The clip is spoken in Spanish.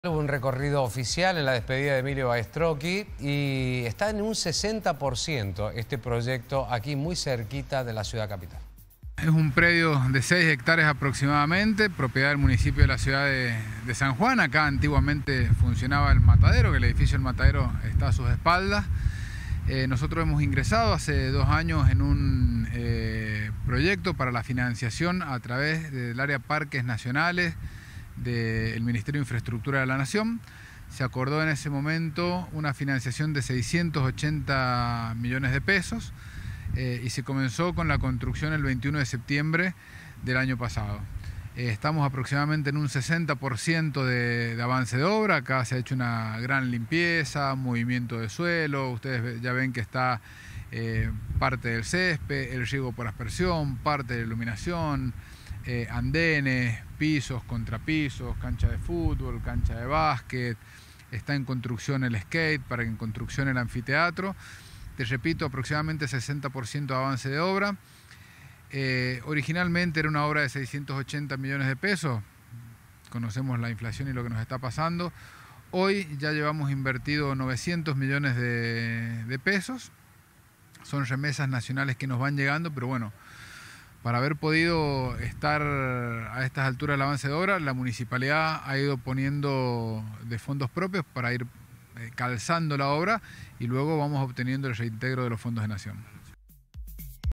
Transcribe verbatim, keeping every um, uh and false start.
Hubo un recorrido oficial en la despedida de Emilio Baestrocchi y está en un sesenta por ciento este proyecto aquí muy cerquita de la ciudad capital. Es un predio de seis hectáreas aproximadamente, propiedad del municipio de la ciudad de, de San Juan. Acá antiguamente funcionaba el matadero, que el edificio del matadero está a sus espaldas. Eh, nosotros hemos ingresado hace dos años en un eh, proyecto para la financiación a través del área Parques Nacionales del Ministerio de Infraestructura de la Nación. Se acordó en ese momento una financiación de seiscientos ochenta millones de pesos eh, y se comenzó con la construcción el veintiuno de septiembre del año pasado. Eh, estamos aproximadamente en un sesenta por ciento de, de avance de obra. Acá se ha hecho una gran limpieza, movimiento de suelo. Ustedes ya ven que está eh, parte del césped, el riego por aspersión, parte de iluminación, Eh, andenes, pisos, contrapisos, cancha de fútbol, cancha de básquet. Está en construcción el skate, para en construcción el anfiteatro. Te repito, aproximadamente sesenta por ciento de avance de obra. Eh, originalmente era una obra de seiscientos ochenta millones de pesos. Conocemos la inflación y lo que nos está pasando. Hoy ya llevamos invertido novecientos millones de, de pesos. Son remesas nacionales que nos van llegando, pero bueno, para haber podido estar a estas alturas del avance de obra, la municipalidad ha ido poniendo de fondos propios para ir calzando la obra y luego vamos obteniendo el reintegro de los fondos de Nación.